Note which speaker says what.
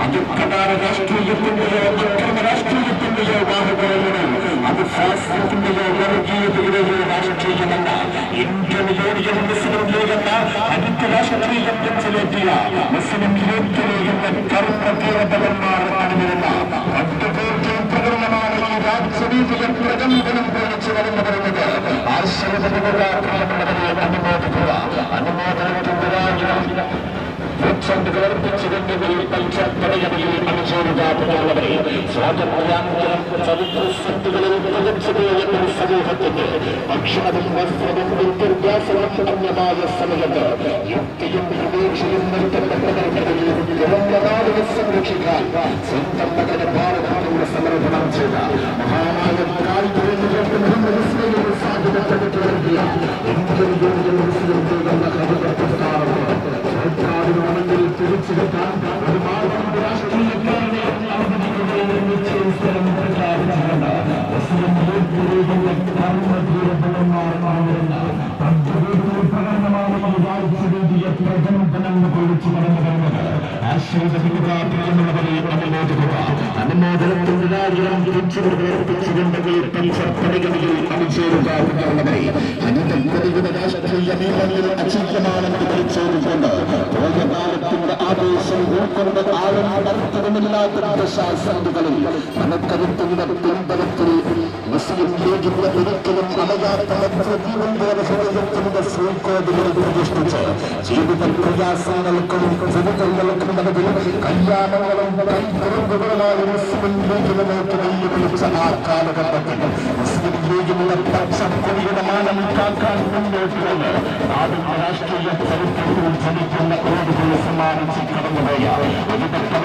Speaker 1: അത് പ്രധാന രാഷ്ട്രീയത്തിന്റെയോ അക്രമ രാഷ്ട്രീയത്തിന്റെയോ വാഹകരങ്ങളോ അത് ഫാസിസത്തിന്റെയോ വർഗീയതയുടെയോ രാഷ്ട്രീയമല്ല. ഇന്ത്യൻ യൂണിയൻ മുസ്ലിം ലീഗ് എന്ന അടുത്ത രാഷ്ട്രീയം വെച്ചിലെത്തിയ മുസ്ലിം യൂത്ത് ലീഗിന്റെ കർമ്മതീരപരന്മാർ അണിനിരുന്ന പട്ടുപൂർത്തിയും പ്രകടനമാണ് ഈ രാജ്യനീതിയെ പ്രകമ്പനം പൊളിച്ചു വരുന്നു വരുന്നത്. ആശ്രമത്തിനുള്ളവരെ അനുമോദിക്കുക. അനുമോദനത്തിൻ്റെ ർപ്പിച്ചുകൊണ്ടുകയിൽ പഞ്ചപ്പടയണിയിൽ അണിചേരുകാറുള്ളവരെ സ്വാതന്ത്ര്യാനന്തരം ചരിത്ര സ്വത്തുകളിൽ പ്രകടിച്ചുപോയെന്ന സമൂഹത്തിന്റെ ഭക്ഷണവും വസ്ത്രവും വിദ്യാഭ്യാസവും അന്യമായ സമയത്ത് യുക്തിയും വിവേക്ഷയും നിർത്തപ്പെട്ടവരുടെ നാടിനെ സംരക്ഷിക്കാൻ സ്വന്തം മകനെ ഭാരതത്തോട് സമർപ്പണം ചെയ്ത മഹാനായ മുഹമ്മദ് ഇസ്ലാമിന്റെ സാധ്യതപ്പെടുത്തി നൽകിയ ഇന്ത്യൻ യൂണിയൻ മുസ്ലിം ലീഗ് എന്ന ഘടകപ്രസ്ഥാനത്തിന് സർക്കാരിനാണെങ്കിൽ തിരിച്ചെടുക്കാൻ ഒരു മാർഗം രാഷ്ട്രീയക്കാരുടെ അവതരിക്കുകയും നിശ്ചയിസ്ഥലം പ്രഖ്യാപിച്ചിട്ടുണ്ട്. മുസ്ലിം യൂത്ത് ലീഗിന്റെ കർമ്മധീരപരന്മാരാകുന്ന പ്രകടനമാണ് രാജ്യരീതിയെ പ്രകമ്പനം പൊളിച്ചു കടന്നു വരുന്നത്. ആശ്രിതവികാരമുള്ളവരെ അനുമോദിക്കുക. അനുമോദനത്തിന്റെ രാജ്യം തിരിച്ചുകൊണ്ടുകയിൽ പഞ്ചപ്പണികളിൽ അണിചേരുക എന്നുള്ളവരെ ഹരിതയുടെ രാഷ്ട്രീയ നിയമങ്ങളിൽ അചിന്യമാണെന്ന് വിളിച്ചോടുകൊണ്ട് പോയ കാലത്തിന്റെ ആവേശം ഉൾക്കൊണ്ട് ആളും നടത്തവുമില്ലാത്ത ദശാസന്ധികളിൽ മനക്കരുത്തിന്റെ പിൻബലത്തിൽ മുസ്ലിം ലീഗിന്റെ ഒരിക്കലും അണയാത്ത ഹൃദയത്തിന്റെ ശ്രീകോവിലിൽ പ്രതിഷ്ഠിച്ച് ജീവിത പ്രയാസങ്ങൾക്കും ജീവിതങ്ങൾക്കും നടുവിൽ കല്യാണങ്ങളും കൈക്കുറമ്പുകളുമായി മുസ്ലിം ലീഗിനെ നോക്കി വെല്ലുവിളിച്ച ആ കാലഘട്ടത്തിൽ മുസ്ലിം ലീഗിന്റെ പക്ഷക്കൊടിയുടെ മാനം കാക്കാൻ മുന്നോട്ട് വന്ന് നാടിന്റെ രാഷ്ട്രീയ ചരിത്രത്തിൽ ജനിക്കുന്ന ഒരു സമ്മാനിച്ച് കടന്നുപോയ